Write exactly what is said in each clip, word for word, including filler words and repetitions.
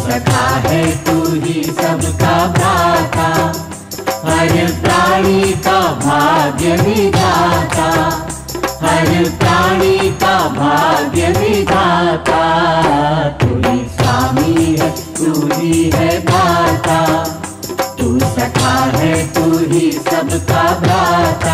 सखा है तू ही सबका भ्राता, हर प्राणी का भाग्य विधाता, हर प्राणी का भाग्य विधाता। तू ही स्वामी है, तू ही है दाता, तू सखा है तू ही सबका भ्राता।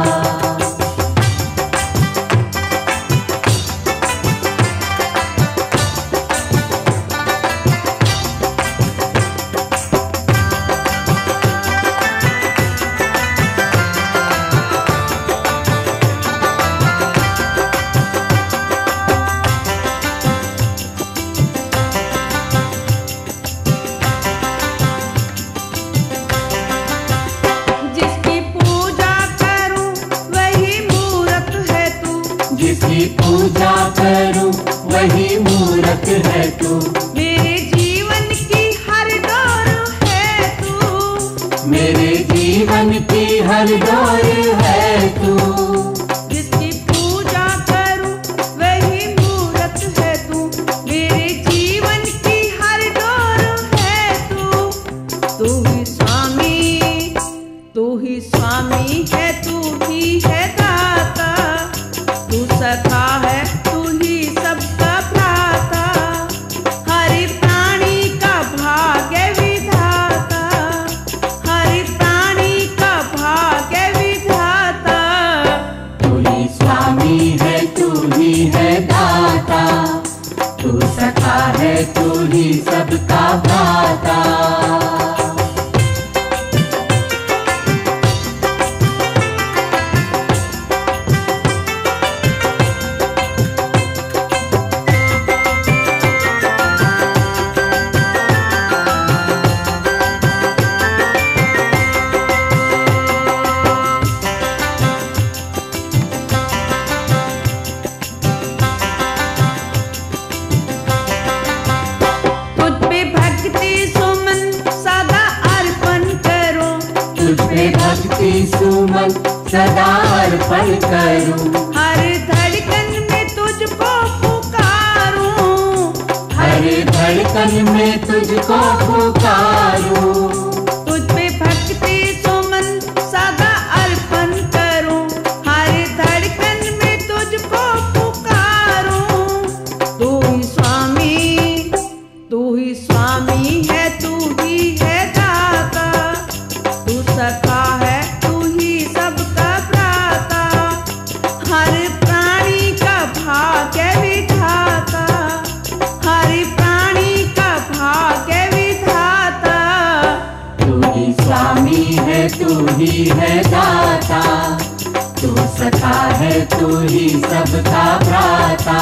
पूजा करूं वही मूरत है तू, मेरे जीवन की हर डोर है तू, मेरे जीवन की हर डोर है तू। जिसकी पूजा करूं वही मूरत है तू, मेरे जीवन की हर डोर है तू। तू ही स्वामी, तू ही स्वामी है, तू ही है दाता, तू सखा है तू ही सबका भ्राता, हर प्राणी का भाग्य विधाता, हर प्राणी का भाग्य विधाता। तू ही स्वामी है, तू ही है दाता, तू सखा है तू ही सबका भ्राता। भक्ति सुमन सदा अर्पण करूं, हर धड़कन में तुझको पुकारूं, हर धड़कन में तुझको पुकारूं। तुझ पे भक्ति सुमन सदा अर्पण करूं, हर धड़कन में तुझको पुकारूं। तू ही स्वामी, तू ही स्वामी है, तू ही है दाता, तू सखा है तू ही सबका भ्राता, हर प्राणी का भाग्य विधाता, हर प्राणी का भाग्य विधाता। तू ही स्वामी है, तू ही है दाता, तू सखा है तू ही सबका भ्राता।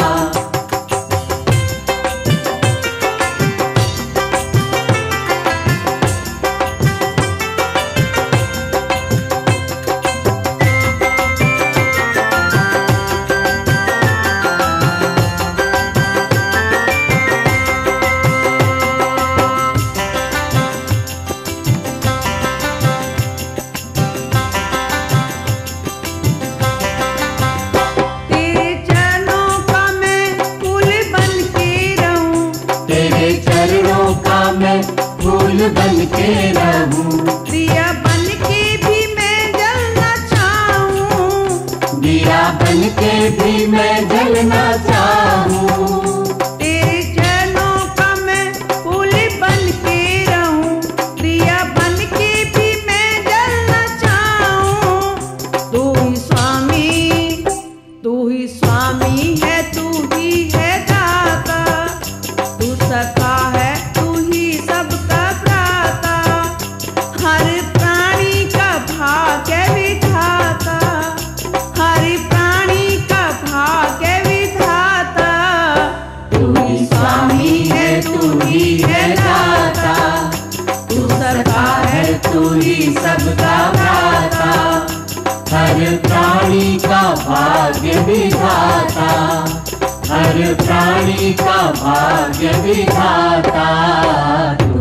फूल बन के रहूं, दिया बन के भी मैं जलना चाहूं, दिया बन के भी मैं जलना चाहूं। तेरे चरणों का मैं फूल बन के रहूं, दिया बन के भी मैं जलना चाहूं। तू ही स्वामी, तू ही स्वामी है, तू ही है दाता, तू सखा है तू ही सबका भ्राता, हर प्राणी का भाग्य विधाता, हर प्राणी का भाग्य विधाता। तू ही स्वामी है, तू ही है दाता, तू सखा है तू ही सबका भ्राता, हर प्राणी का भाग्य विधाता, हर प्राणी का भाग्य विधाता।